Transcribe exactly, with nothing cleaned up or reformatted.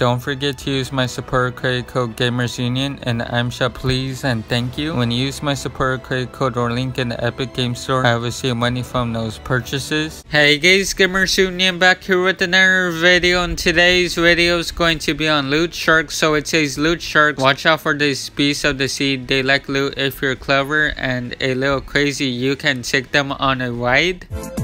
don't forget to use my support credit code Gamers Union and I'm Sha, please and thank you. When you use my support credit code or link in the Epic Game Store, I will receive money from those purchases. Hey guys, Gamers Union back here with another video, and today's video is going to be on Loot Sharks. So it says Loot Sharks, watch out for this beast of the sea. They like loot if you're clever and a little crazy. You can take them on a ride.